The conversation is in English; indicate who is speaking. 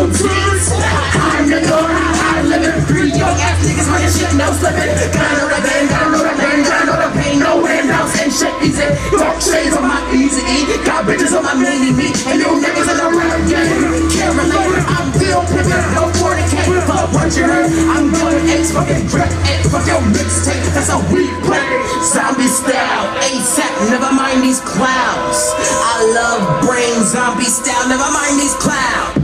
Speaker 1: no tears. I'm the gun, I'm living free. Young ass niggas running shit, no slipping. Gotta know the game, gotta know the pain, gotta know the pain. No handouts and shit easy. Dark shades on my easy E. Got bitches on my mini me. And you niggas in the rap game. Can't relate, I'm Bill Pippin, no 40K. Fuck what you heard, I'm going X, fucking drip X. Fuck your mixtape, that's a weak play. Zombie style, ASAP, never mind these clouds. I love brain zombie style, never mind these clouds.